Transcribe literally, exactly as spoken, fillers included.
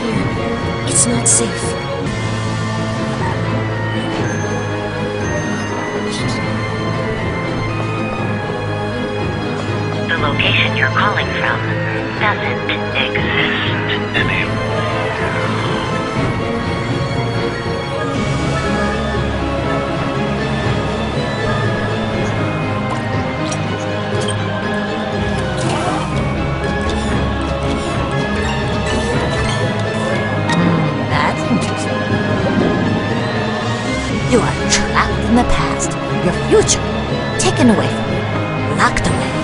here. It's not safe. The location you're calling from doesn't exist anymore. That's interesting. You are trapped in the past. Your future taken away from you. Locked away.